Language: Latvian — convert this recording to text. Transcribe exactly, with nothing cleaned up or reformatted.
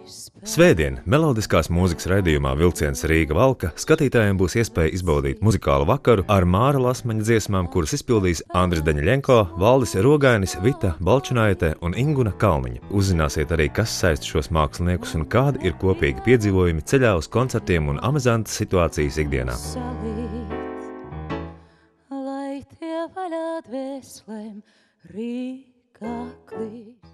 Svētdien melodiskās mūzikas raidījumā Vilciens Rīga Valka skatītājiem būs iespēja izbaudīt muzikālu vakaru ar Māra Lasmaņa dziesmām, kuras izpildīs Andris Daņļenko, Valdis Rogainis, Vita Balčunaite un Inguna Kalniņa. Uzzināsiet arī, kas saist šos māksliniekus un kādi ir kopīgi piedzīvojumi ceļā uz koncertiem un amizantas situācijas ikdienā. Lai tie vaļā dvēslēm Rīgā klīt.